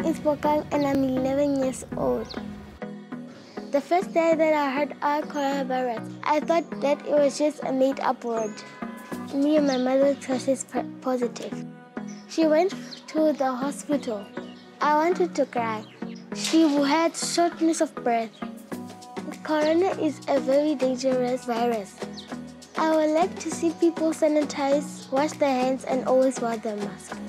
is Bokang and I'm 11 years old. The first day that I heard our coronavirus, I thought that it was just a made-up word. Me and my mother tested positive. She went to the hospital. I wanted to cry. She had shortness of breath. Corona is a very dangerous virus. I would like to see people sanitize, wash their hands, and always wear their mask.